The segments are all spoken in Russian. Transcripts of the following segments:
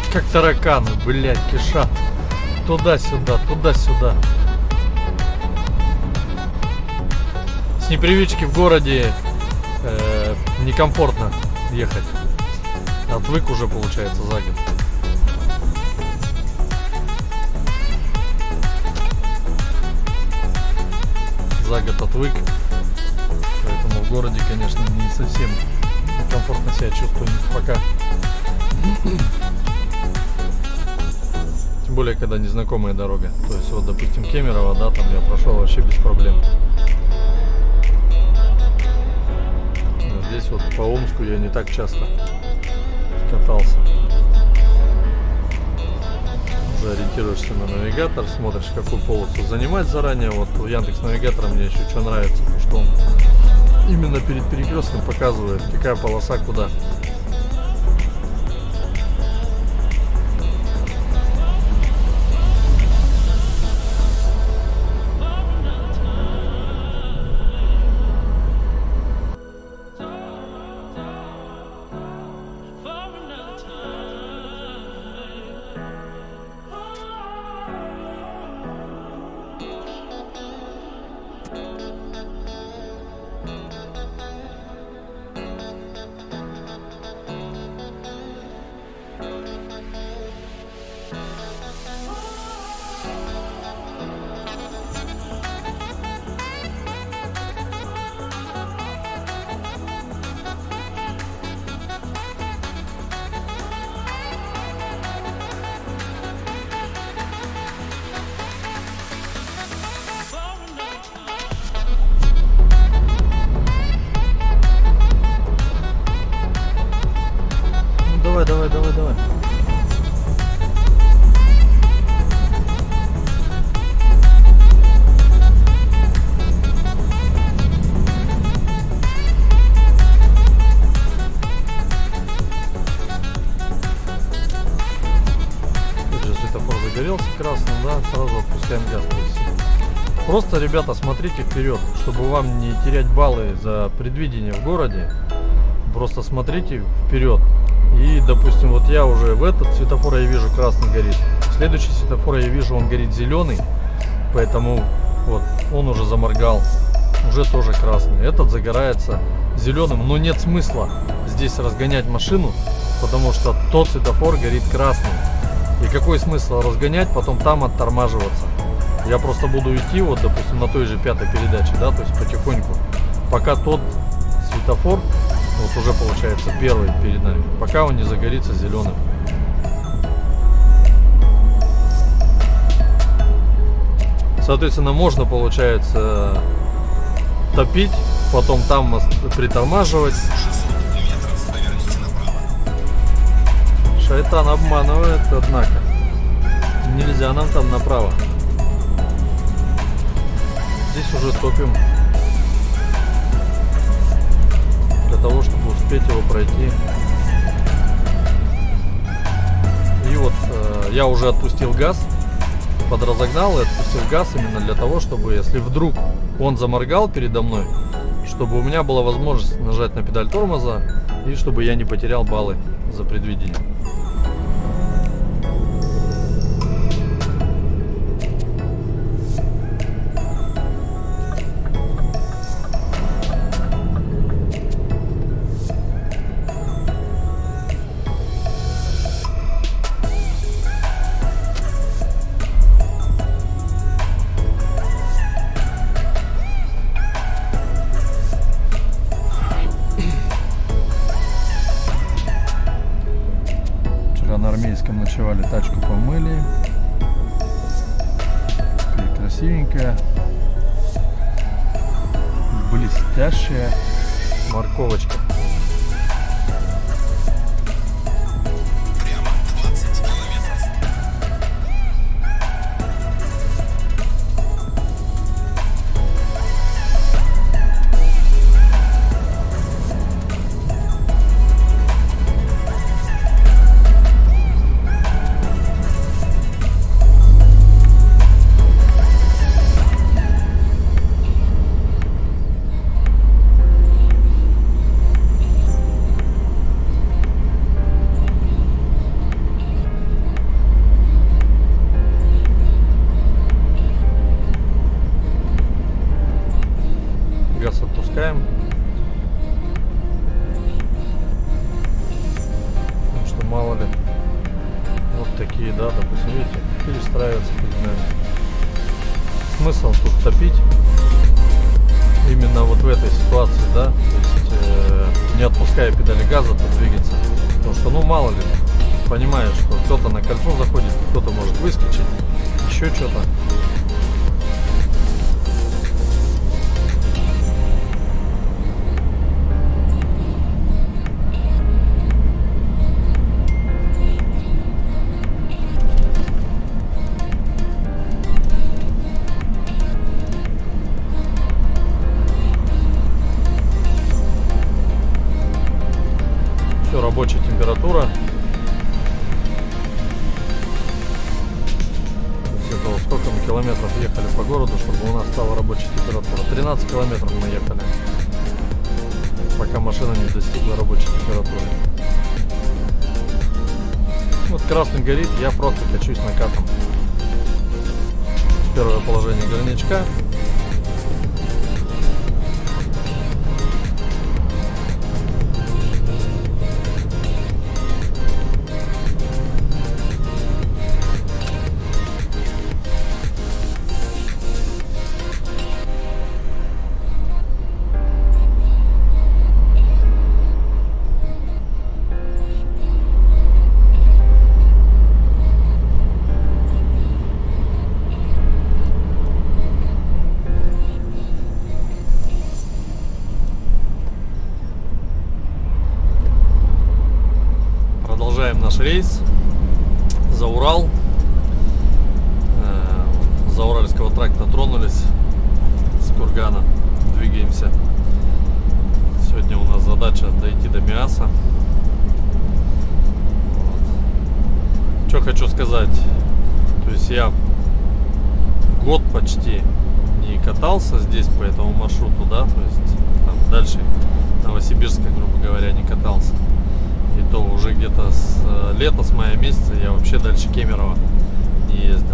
Как тараканы, блядь, кишат. Туда-сюда, туда-сюда. С непривычки в городе некомфортно ехать. Отвык уже, получается, за год. За год отвык. Поэтому в городе, конечно, не совсем комфортно себя чувствую пока. Тем более, когда незнакомая дорога. То есть, вот, допустим, Кемерово, да, там я прошел вообще без проблем. Здесь вот по Омску я не так часто катался. Уже ориентируешься на навигатор, смотришь, какую полосу занимать заранее. Вот у Яндекс.Навигатора мне еще что нравится, что он именно перед перекрестком показывает, какая полоса куда. Давай. Тут же светофор загорелся красным, да, сразу отпускаем газ. Просто, ребята, смотрите вперед, чтобы вам не терять баллы за предвидение в городе. Просто смотрите вперед. И, допустим, вот я уже в этот светофор я вижу красный горит. В следующий светофор я вижу, он горит зеленый. Поэтому вот он уже заморгал. Уже тоже красный. Этот загорается зеленым. Но нет смысла здесь разгонять машину, потому что тот светофор горит красным. И какой смысл разгонять, потом там оттормаживаться? Я просто буду идти, вот, допустим, на той же пятой передаче, да, то есть потихоньку. Пока тот светофор, вот уже получается первый перед нами, пока он не загорится зеленым. Соответственно, можно, получается, топить, потом там притормаживать. Шайтан обманывает, однако. Нельзя нам там направо. Здесь уже топим. Для того, чтобы успеть его пройти. И вот я уже отпустил газ, подразогнал и отпустил газ именно для того, чтобы, если вдруг он заморгал передо мной, чтобы у меня была возможность нажать на педаль тормоза и чтобы я не потерял баллы за предвидение. На Армейском ночевали, тачку помыли. Теперь красивенькая, блестящая морковочка. допустим, видите, перестраиваться перед нами. Смысл тут топить именно вот в этой ситуации, да, то есть не отпуская педали газа, то двигаться, потому что, ну, мало ли, понимаешь, что кто-то на кольцо заходит, кто-то может выскочить, еще что-то. Все, рабочая температура. Это вот сколько мы километров ехали по городу, чтобы у нас стала рабочая температура. 13 километров мы ехали, пока машина не достигла рабочей температуры. Вот красный горит, я просто качусь накатом. Первое положение горнячка. Продолжаем наш рейс за Урал. За Уральского тракта тронулись с Кургана. Двигаемся. Сегодня у нас задача дойти до Миаса. Вот. Что хочу сказать. То есть я год почти не катался здесь по этому маршруту, да, то есть там дальше Новосибирска, грубо говоря, не катался. И то уже где-то с лета, с мая месяца я вообще дальше Кемерово не ездил.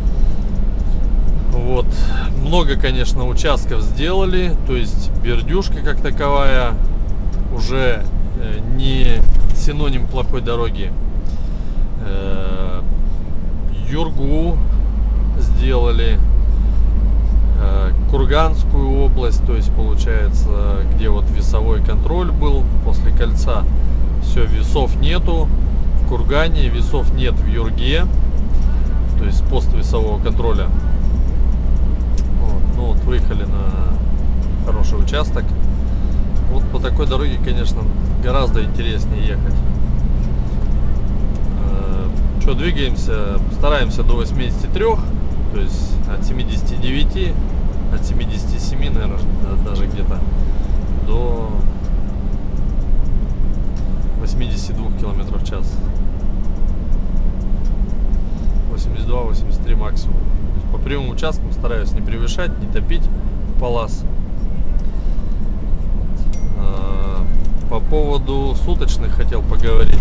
Вот. Много, конечно, участков сделали. То есть Бердюшка как таковая уже не синоним плохой дороги. Юргу сделали. Курганскую область, то есть получается, где вот весовой контроль был после кольца. Все, весов нету в Кургане, весов нет в Юрге, то есть пост весового контроля. Вот. Ну вот выехали на хороший участок. Вот по такой дороге, конечно, гораздо интереснее ехать. Что, двигаемся, стараемся до 83, то есть от 79, от 77, наверное, даже где-то до 82 километров в час. 82-83 максимум. По прямым участкам стараюсь не превышать, не топить полос. По поводу суточных хотел поговорить.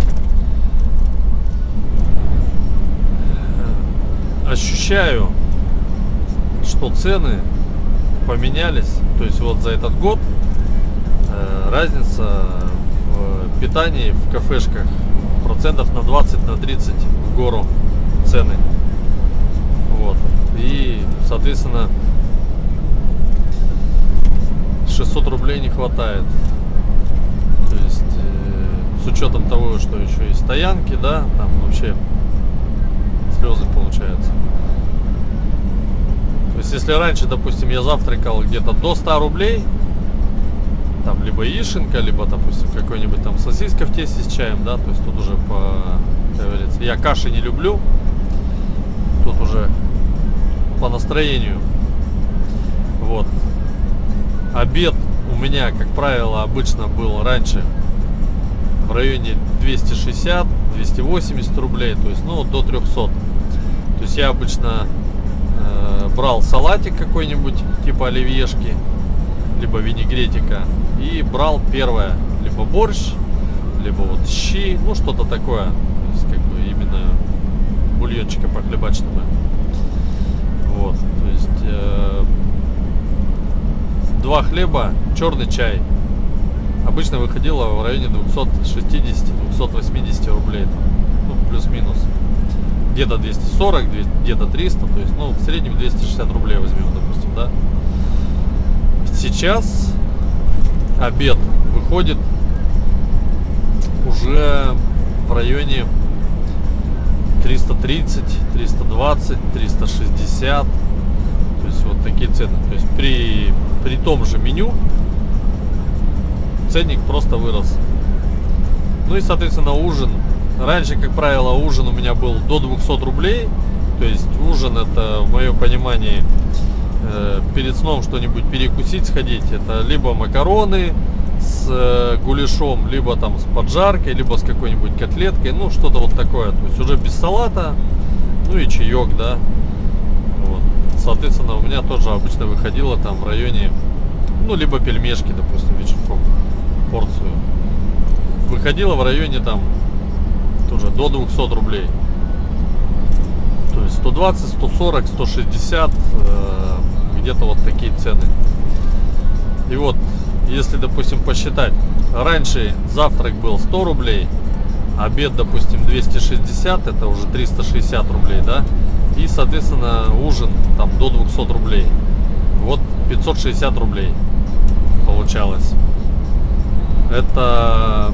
Ощущаю, что цены поменялись. То есть вот за этот год разница в питании в кафешках процентов на 20, на 30 в гору цены. Вот. И, соответственно, 600 рублей не хватает. То есть с учетом того, что еще и стоянки, да, там вообще слезы получаются. То есть если раньше, допустим, я завтракал где-то до 100 рублей, там либо яишенка, либо, допустим, какой-нибудь там сосиска в тесте с чаем, да, то есть тут уже как говорится, я каши не люблю, тут уже по настроению. Вот. Обед у меня, как правило, обычно был раньше в районе 260-280 рублей, то есть, ну, до 300. То есть я обычно брал салатик какой-нибудь, типа оливьешки, либо винегретика, и брал первое, либо борщ, либо вот щи, ну, что-то такое, то есть, как бы, именно бульончика похлебать, чтобы. Вот, то есть 2 хлеба, черный чай. Обычно выходило в районе 260-280 рублей. ну, плюс-минус. Где-то 240, где-то 300, то есть, ну, в среднем 260 рублей возьмем, допустим, да. Сейчас обед выходит уже в районе 330, 320, 360. То есть вот такие цены. То есть при том же меню ценник просто вырос. Ну и, соответственно, ужин. Раньше, как правило, ужин у меня был до 200 рублей. То есть ужин — это, в моем понимании, перед сном что-нибудь перекусить, сходить. Это либо макароны с гуляшом, либо там с поджаркой, либо с какой-нибудь котлеткой. Ну, что-то вот такое. То есть уже без салата. Ну и чаек, да. Вот. Соответственно, у меня тоже обычно выходило там в районе, ну, либо пельмешки, допустим, вечерком, порцию. Выходило в районе там тоже до 200 рублей. То есть 120, 140, 160, где-то вот такие цены. И вот, если, допустим, посчитать, раньше завтрак был 100 рублей, обед, допустим, 260, это уже 360 рублей, да? И, соответственно, ужин там до 200 рублей. Вот 560 рублей получалось. Это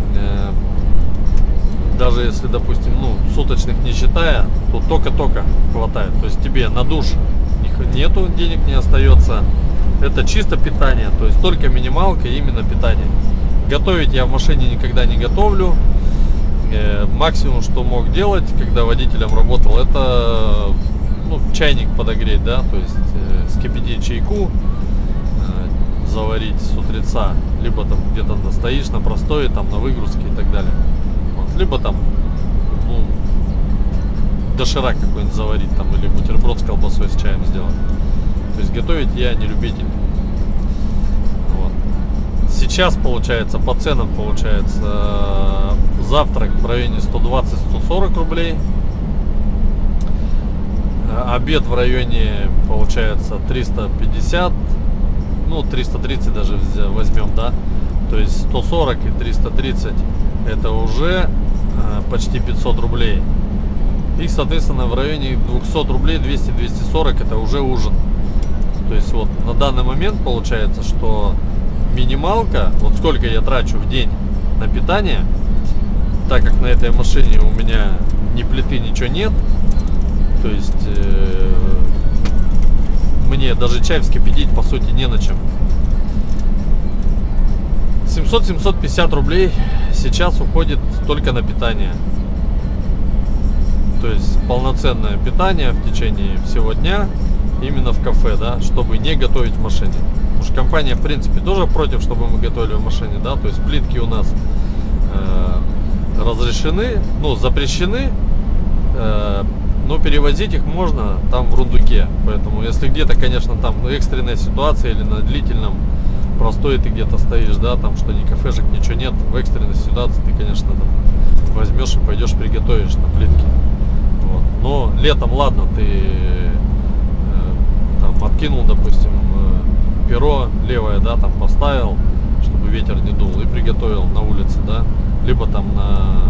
даже если, допустим, ну, суточных не считая, то только-только хватает. То есть тебе на душ нету, денег не остается. Это чисто питание, то есть только минималка, именно питание. Готовить я в машине никогда не готовлю. Максимум, что мог делать, когда водителем работал, это, ну, чайник подогреть, да, то есть вскипятить чайку, заварить с утреца, либо там где-то стоишь на простое, там на выгрузке и так далее. Вот. Либо там, ну, доширак какой-нибудь заварить там, или бутерброд с колбасой с чаем сделать. То есть готовить я не любитель. Вот. Сейчас получается, по ценам получается, завтрак в районе 120-140 рублей. Обед в районе, получается, 350, ну, 330 даже возьмем, да. То есть 140 и 330 это уже почти 500 рублей. И, соответственно, в районе 200 рублей, 200-240 это уже ужин. То есть вот на данный момент получается, что минималка, вот сколько я трачу в день на питание, так как на этой машине у меня ни плиты, ничего нет, то есть мне даже чай вскипятить по сути не на чем. 700-750 рублей сейчас уходит только на питание. То есть полноценное питание в течение всего дня именно в кафе, да, чтобы не готовить в машине. Потому что компания, в принципе, тоже против, чтобы мы готовили в машине, да, то есть плитки у нас разрешены, ну, запрещены, но перевозить их можно там в рундуке. Поэтому, если где-то, конечно, там экстренная ситуация или на длительном простое ты где-то стоишь, да, там что ни кафешек, ничего нет, в экстренной ситуации ты, конечно, там возьмешь и пойдешь приготовишь на плитке. Вот. Но летом, ладно, ты там откинул, допустим, перо левое, да, там поставил, чтобы ветер не дул, и приготовил на улице, да, либо там на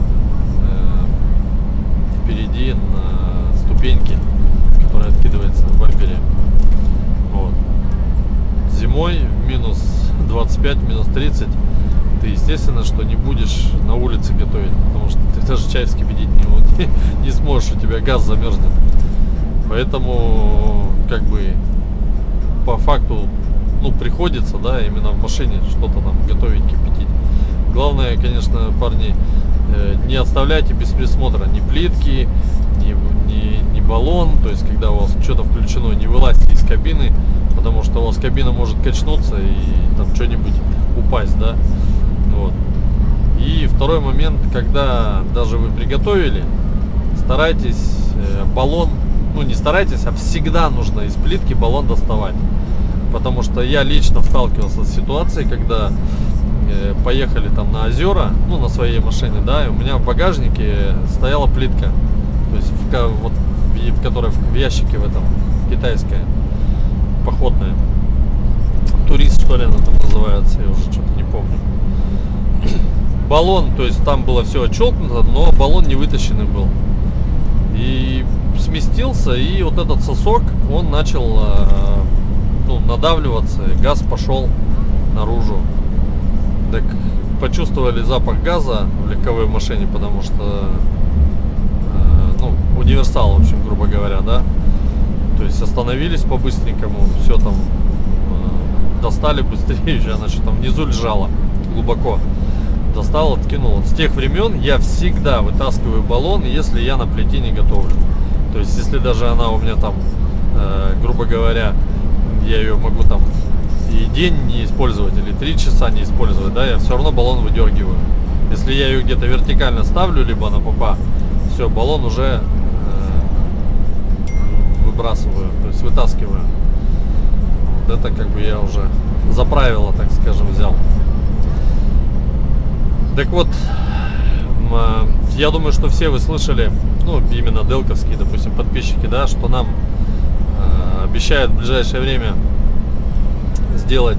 впереди на ступеньке, которая откидывается в бампере. Вот. Зимой минус 25, минус 30 ты, естественно, что не будешь на улице готовить, потому что ты даже чай вскипятить не сможешь, у тебя газ замерзнет. Поэтому, как бы, по факту, ну, приходится, да, именно в машине что-то там готовить, кипятить. Главное, конечно, парни, не оставляйте без присмотра ни плитки, ни баллон. То есть, когда у вас что-то включено, не вылазьте из кабины, потому что у вас кабина может качнуться и там что-нибудь упасть, да. Вот. И второй момент, когда даже вы приготовили, старайтесь баллон, ну не старайтесь, а всегда нужно из плитки баллон доставать. Потому что я лично сталкивался с ситуацией, когда поехали там на озера, ну на своей машине, да, и у меня в багажнике стояла плитка, то есть в которой в ящике в этом, китайская, походная, турист, что ли она там называется, я уже что-то не помню. баллон, то есть там было все отщелкнуто, но баллон не вытащенный был. И сместился, и вот этот сосок, он начал надавливаться, и газ пошел наружу. Так почувствовали запах газа в легковой машине, потому что универсал, в общем, грубо говоря, да. То есть остановились по-быстренькому, все там достали быстрее, она что там внизу лежала глубоко. Достал, откинул. Вот с тех времен я всегда вытаскиваю баллон, если я на плите не готовлю. То есть, если даже она у меня там, грубо говоря, я ее могу там и день не использовать, или 3 часа не использовать, да, я все равно баллон выдергиваю. Если я ее где-то вертикально ставлю, либо на попа, все, баллон уже выбрасываю, то есть вытаскиваю. Вот это как бы я уже за правило, так скажем, взял. Так вот, я думаю, что все вы слышали, именно делковские, допустим, подписчики, да, что нам обещают в ближайшее время сделать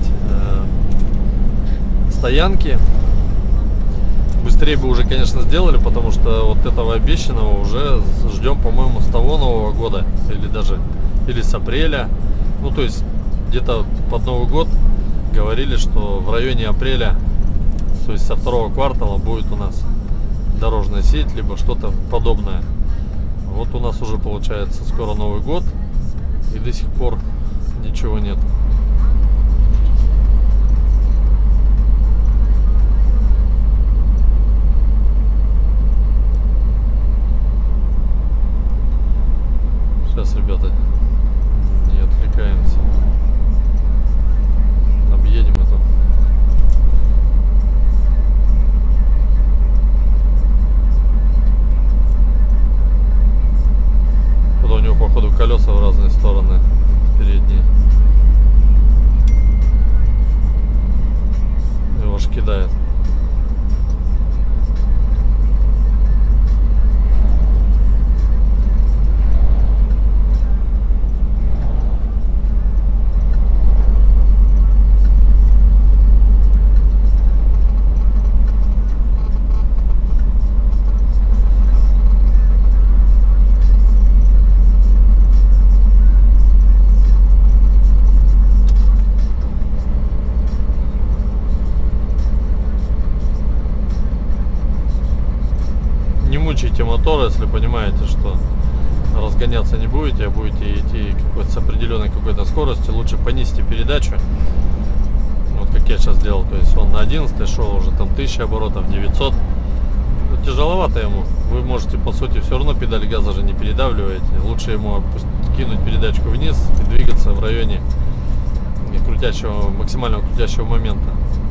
стоянки. Быстрее бы уже, конечно, сделали, потому что вот этого обещанного уже ждем, по-моему, с того Нового года, или с апреля. То есть где-то под Новый год говорили, что в районе апреля, то есть со второго квартала, будет у нас дорожная сеть, либо что-то подобное. Вот у нас уже получается скоро Новый год, и до сих пор ничего нет. Сейчас, ребята, не отвлекаемся. Объедем это. У него, походу, колеса в разные стороны передние. Его ж кидает. Мучайте мотор, если понимаете, что разгоняться не будете, а будете идти с определенной какой-то скоростью, лучше понизьте передачу. Вот как я сейчас делал, то есть он на 11 шел, уже там 1000 оборотов, 900. Тяжеловато ему. Вы можете, по сути, все равно педаль газа же не передавливаете. Лучше ему кинуть передачку вниз и двигаться в районе максимального крутящего момента.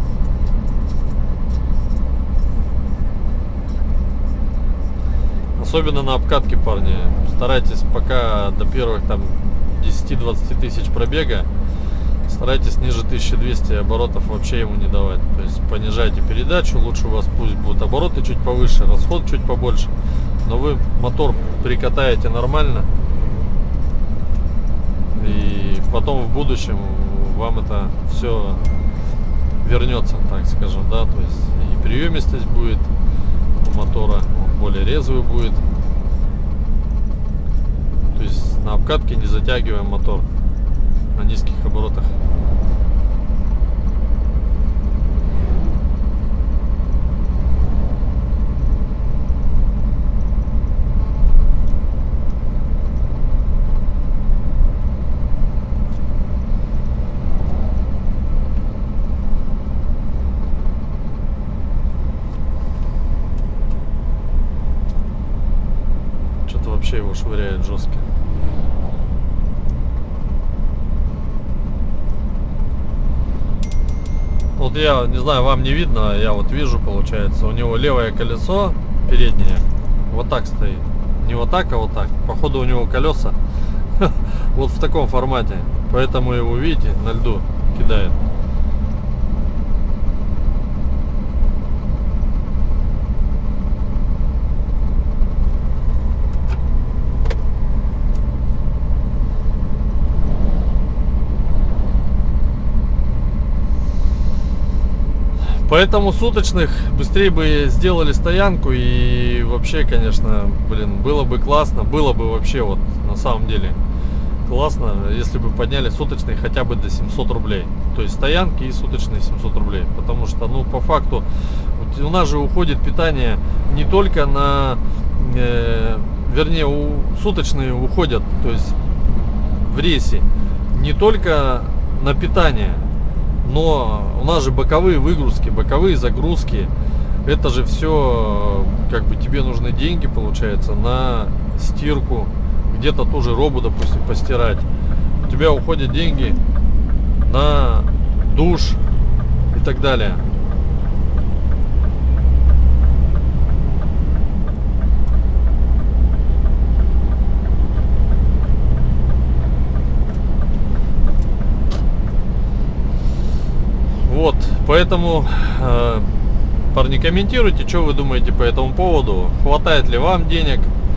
Особенно на обкатке, парни, старайтесь пока до первых там 10-20 тысяч пробега, старайтесь ниже 1200 оборотов вообще ему не давать. То есть понижайте передачу, лучше у вас пусть будут обороты чуть повыше, расход чуть побольше, но вы мотор прикатаете нормально, и потом в будущем вам это все вернется, так скажем, да, то есть и приемистость будет у мотора, более резвый будет. То есть на обкатке не затягиваем мотор на низких оборотах. Вообще его швыряет жестко. Вот я не знаю, вам не видно, я вот вижу, получается, у него левое колесо переднее вот так стоит, не вот так, а вот так. Походу у него колеса вот в таком формате, поэтому его, видите, на льду кидает. Поэтому суточных быстрее бы сделали стоянку. И вообще, конечно, блин, было бы классно. Было бы вообще вот на самом деле классно, если бы подняли суточные хотя бы до 700 рублей. То есть стоянки и суточные 700 рублей. Потому что, ну, по факту, у нас же уходит питание не только на... вернее, суточные уходят, то есть в рейсе, не только на питание, но у нас же боковые выгрузки, боковые загрузки. Это же все, как бы, тебе нужны деньги, получается, на стирку, где-то ту же робу, допустим, постирать. У тебя уходят деньги на душ и так далее. Вот, поэтому, парни, комментируйте, что вы думаете по этому поводу, хватает ли вам денег,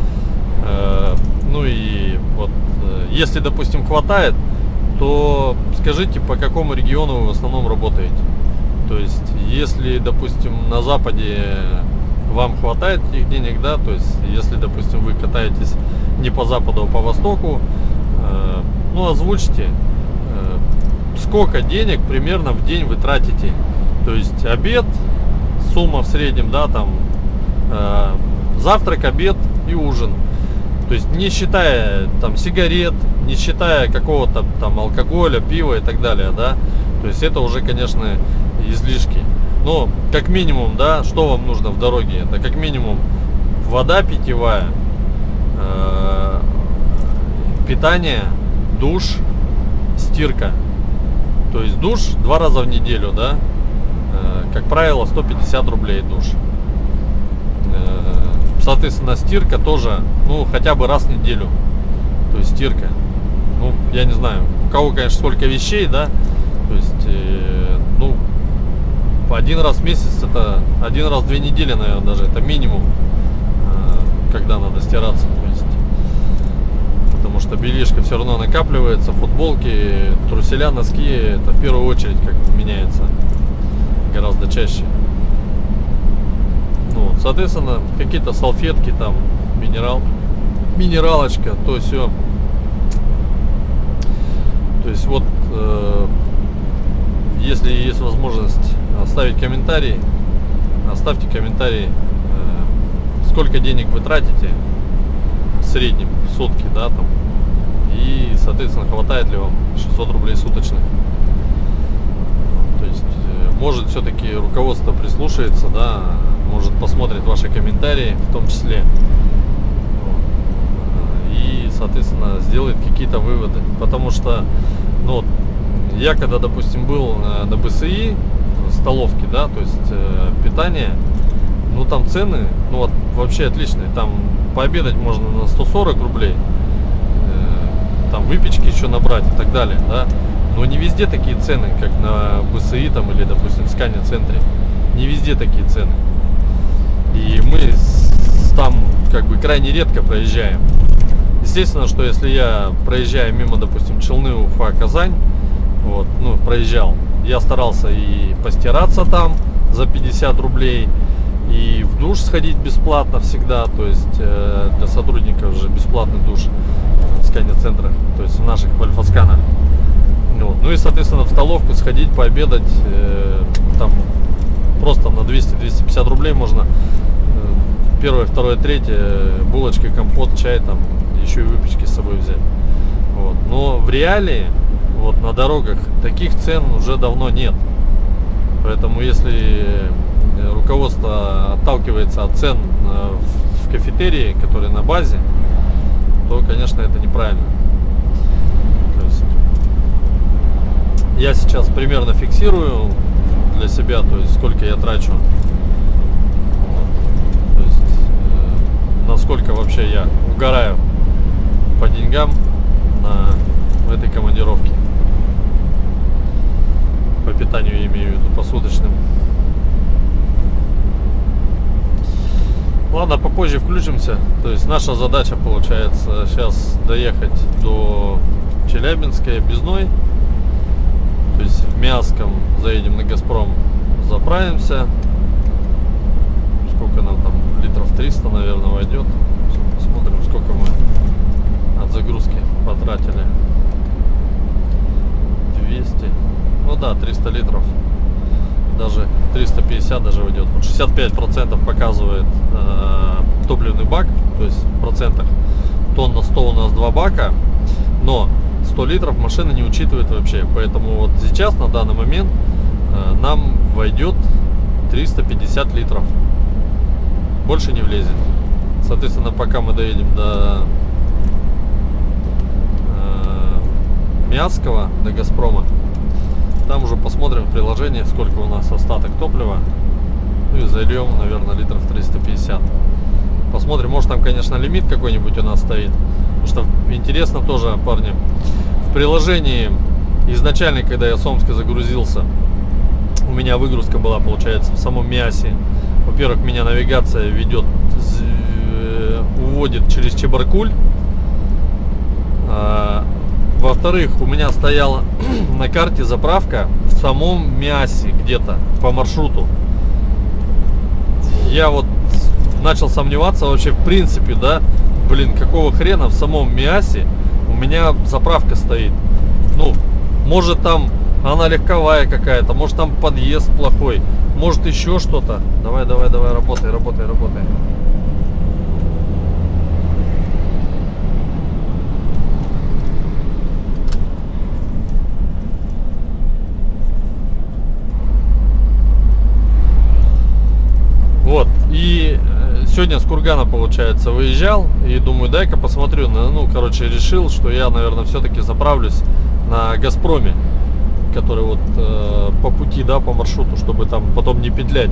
ну и вот, если, допустим, хватает, то скажите, по какому региону вы в основном работаете. То есть, если, допустим, на Западе вам хватает этих денег, да, то есть, если, допустим, вы катаетесь не по Западу, а по Востоку, ну, озвучьте, сколько денег примерно в день вы тратите. То есть обед, сумма в среднем, да, там завтрак, обед и ужин. То есть не считая там сигарет, не считая какого-то там алкоголя, пива и так далее, да. То есть это уже, конечно, излишки. Но как минимум, да, что вам нужно в дороге? Это как минимум вода питьевая, питание, душ, стирка. То есть душ 2 раза в неделю, да, как правило, 150 рублей душ. Соответственно, стирка тоже, ну, хотя бы раз в неделю. То есть стирка. Ну, я не знаю, у кого, конечно, сколько вещей, да. То есть, ну, один раз в месяц, это 1 раз в 2 недели, наверное, даже, это минимум, когда надо стираться. То есть, потому что бельишко все равно накапливается, футболки, труселя, носки, это в первую очередь как бы меняется гораздо чаще. Ну, соответственно, какие-то салфетки, там, минералочка, то все. То есть вот, если есть возможность оставить комментарий, оставьте комментарий, сколько денег вы тратите в среднем в сутки, да, там, и, соответственно, хватает ли вам 600 рублей суточных. То есть, может, все-таки руководство прислушается, да, может, посмотрит ваши комментарии в том числе, и, соответственно, сделает какие-то выводы. Потому что, ну, я когда, допустим, был на БСИ, столовке, да, то есть питание, ну, там цены, ну, вот, вообще отличные. Там пообедать можно на 140 рублей, там выпечки еще набрать и так далее, да. Но не везде такие цены, как на БСИ там или, допустим, в Скане-центре. Не везде такие цены. И мы там как бы крайне редко проезжаем. Естественно, что если я проезжаю мимо, допустим, Челны, Уфа, Казань, вот, ну, проезжал, я старался и постираться там за 50 рублей, и в душ сходить бесплатно всегда, то есть для сотрудников же бесплатный душ в Скане-центрах, то есть в наших Альфа-сканах. Вот. Ну и, соответственно, в столовку сходить, пообедать, там просто на 200-250 рублей можно первое, второе, третье, булочки, компот, чай, там еще и выпечки с собой взять. Вот. Но в реалии, вот на дорогах, таких цен уже давно нет. Поэтому если руководство отталкивается от цен в кафетерии, которые на базе, то, конечно, это неправильно. То есть я сейчас примерно фиксирую для себя, то есть сколько я трачу, вот. То есть насколько вообще я угораю по деньгам в этой командировке. По питанию я имею в виду, посуточным. Ладно, попозже включимся. То есть наша задача получается сейчас доехать до Челябинска, Объездной. То есть в Миасском заедем на Газпром, заправимся. Сколько нам там? Литров 300, наверное, войдет. Посмотрим, сколько мы от загрузки потратили. 200. Ну да, 300 литров. Даже 350 даже войдет. 65% показывает топливный бак. То есть в процентах. Тонн на 100 у нас 2 бака. Но 100 литров машина не учитывает вообще. Поэтому вот сейчас, на данный момент, нам войдет 350 литров. Больше не влезет. Соответственно, пока мы доедем до Миасского, до Газпрома, там уже посмотрим в приложении, сколько у нас остаток топлива. Ну и зальем, наверное, литров 350. Посмотрим, может там, конечно, лимит какой-нибудь у нас стоит. Потому что интересно тоже, парни, в приложении изначально, когда я с Омска загрузился, у меня выгрузка была, получается, в самом Миасе. Во-первых, меня навигация ведет, уводит через Чебаркуль. Во-вторых, у меня стояла на карте заправка в самом Миасе где-то по маршруту. Я вот начал сомневаться вообще в принципе, да, блин, какого хрена в самом Миасе у меня заправка стоит. Ну, может там она легковая какая-то, может там подъезд плохой, может еще что-то. Давай, работай. Вот, и сегодня с Кургана, получается, выезжал, и думаю, дай-ка посмотрю, ну, короче, решил, что я, наверное, все-таки заправлюсь на Газпроме, который вот по пути, да, по маршруту, чтобы там потом не петлять.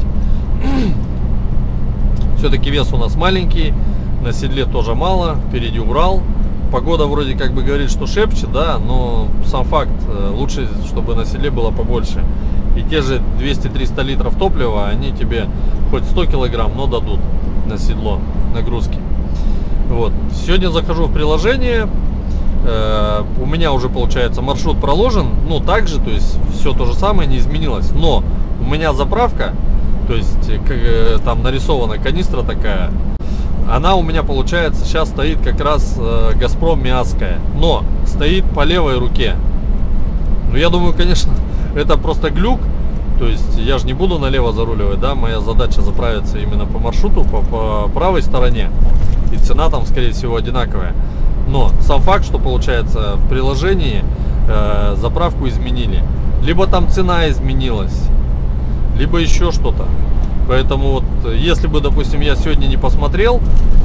Все-таки вес у нас маленький, на седле тоже мало, впереди Урал. Погода вроде как бы говорит, что шепчет, да, но сам факт, лучше, чтобы на седле было побольше. И те же 200-300 литров топлива, они тебе хоть 100 килограмм, но дадут на седло нагрузки. Вот. Сегодня захожу в приложение. У меня уже, получается, маршрут проложен. Ну, также, то есть, все то же самое, не изменилось. Но у меня заправка, то есть, там нарисована канистра такая. Она у меня, получается, сейчас стоит как раз Газпром Миасская. Но стоит по левой руке. Ну, я думаю, конечно, это просто глюк. То есть я же не буду налево заруливать, да, моя задача заправиться именно по маршруту, по правой стороне. И цена там, скорее всего, одинаковая. Но сам факт, что получается в приложении заправку изменили. Либо там цена изменилась, либо еще что-то. Поэтому вот, если бы, допустим, я сегодня не посмотрел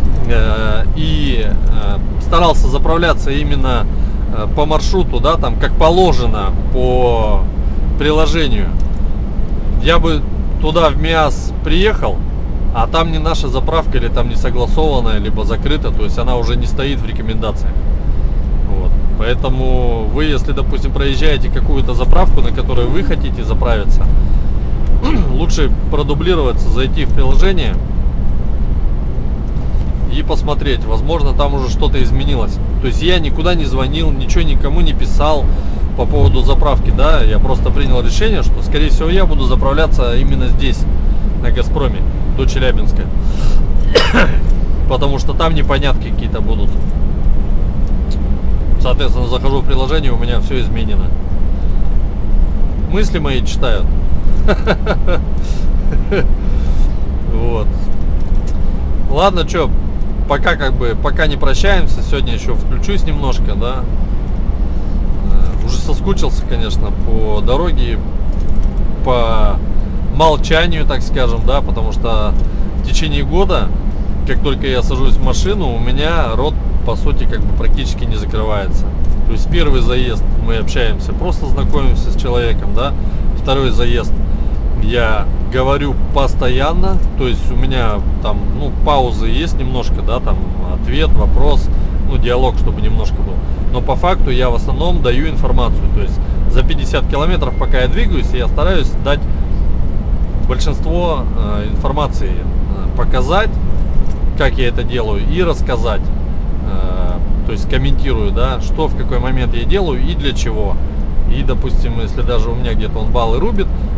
и старался заправляться именно по маршруту, да, там как положено по приложению, я бы туда в Миас приехал, а там не наша заправка, или там не согласованная, либо закрыта, то есть она уже не стоит в рекомендациях. Вот. Поэтому вы, если, допустим, проезжаете какую-то заправку, на которой вы хотите заправиться, лучше продублироваться, зайти в приложение и посмотреть. Возможно, там уже что-то изменилось. То есть я никуда не звонил, ничего никому не писал по поводу заправки, да, я просто принял решение, что, скорее всего, я буду заправляться именно здесь, на Газпроме, до Челябинска. Потому что там непонятки какие-то будут. Соответственно, захожу в приложение, у меня все изменено. Мысли мои читают. Вот. Ладно, что, пока не прощаемся, сегодня еще включусь немножко, да. Уже соскучился, конечно, по дороге, по молчанию, так скажем, да, потому что в течение года, как только я сажусь в машину, у меня рот, по сути, как бы практически не закрывается. То есть первый заезд мы общаемся, просто знакомимся с человеком, да. Второй заезд я говорю постоянно, то есть у меня там, ну, паузы есть немножко, да, там ответ, вопрос, ну, диалог, чтобы немножко был. Но по факту я в основном даю информацию. То есть за 50 километров, пока я двигаюсь, я стараюсь дать большинство информации, показать, как я это делаю, и рассказать. То есть комментирую, да, что в какой момент я делаю и для чего. И, допустим, если даже у меня где-то он баллы рубит,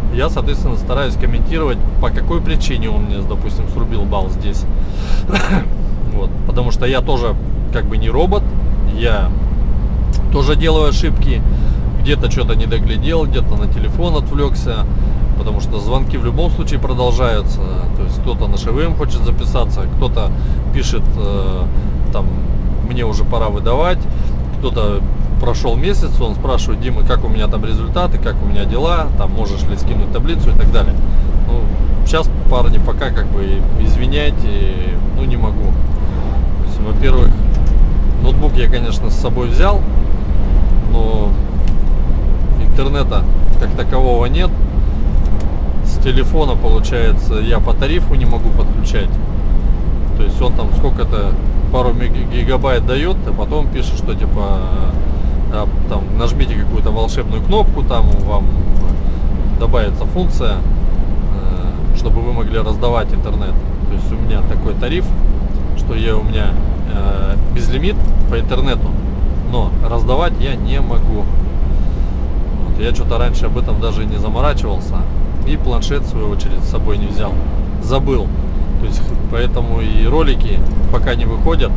я, соответственно, стараюсь комментировать, по какой причине он мне, допустим, срубил балл здесь. Вот. Потому что я тоже как бы не робот, я тоже делаю ошибки, где-то что-то не доглядел, где-то на телефон отвлекся, потому что звонки в любом случае продолжаются. То есть кто-то на ШВМ хочет записаться, кто-то пишет, там, мне уже пора выдавать, кто-то прошел месяц, он спрашивает: Дима, как у меня там результаты, как у меня дела, там, можешь ли скинуть таблицу и так далее. Ну, сейчас, парни, пока как бы извиняйте, ну, не могу. То есть, во-первых, ноутбук я, конечно, с собой взял, но интернета как такового нет. С телефона, получается, я по тарифу не могу подключать. То есть он там сколько-то, пару гигабайт дает, а потом пишет, что типа там нажмите какую-то волшебную кнопку, там вам добавится функция, чтобы вы могли раздавать интернет. То есть у меня такой тариф, что у меня безлимит по интернету, но раздавать я не могу. Вот, я что-то раньше об этом даже не заморачивался, и планшет, в свою очередь, с собой не взял, забыл. То есть поэтому и ролики пока не выходят.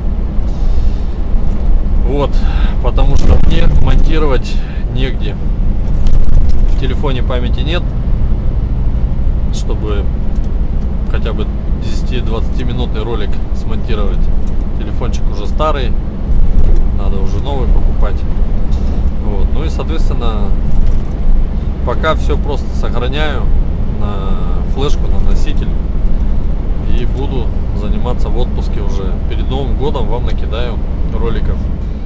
Вот, потому что мне монтировать негде. В телефоне памяти нет, чтобы хотя бы 10-20 минутный ролик смонтировать. Телефончик уже старый, надо уже новый покупать. Вот. Ну и, соответственно, пока все просто сохраняю на флешку, на носитель. И буду заниматься в отпуске уже. Перед Новым годом вам накидаю роликов.